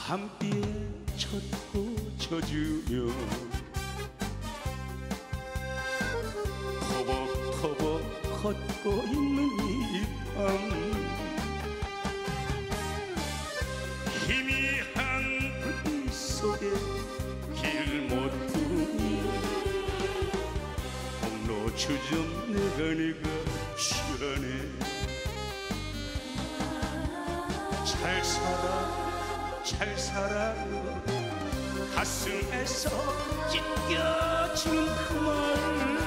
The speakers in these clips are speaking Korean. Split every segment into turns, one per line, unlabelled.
밤비에 젖고 젖으며 터벅터벅 걷고 있는 이 밤 희미한 불빛 속에 길 못 두니 공로 주점 내가 취하네 잘 살아요 가슴에서 찢겨지는 그 말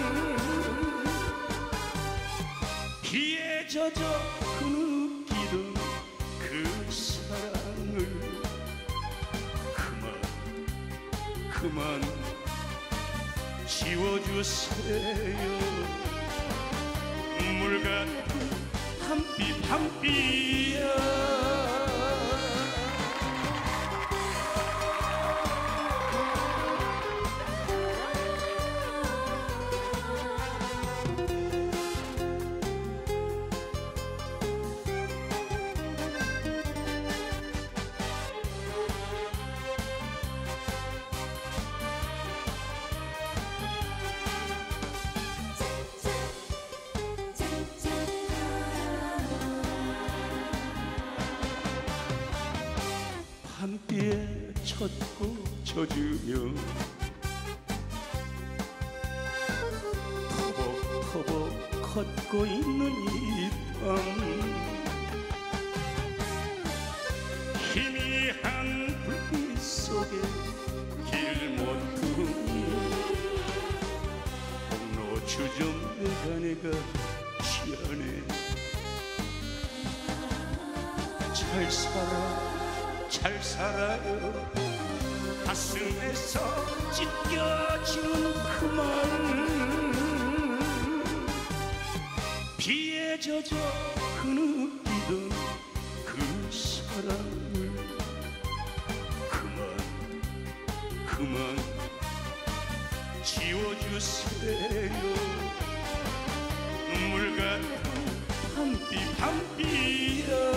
비에 젖어 흐느끼던 그 사랑을 그만 지워주세요 눈물 같은 밤비야 밤비에 젖고 젖으며 터벅터벅 걷고 있는 이 밤 희미한 불빛 속에 길 못 두니 공로 주점 내가 취하네 잘 살아요 가슴에서 찢겨지는 그 말 비에 젖어 흐느끼던 그 사랑을 그만 지워주세요 눈물 같은 밤비야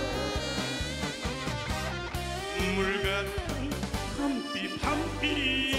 눈물 같은 밤비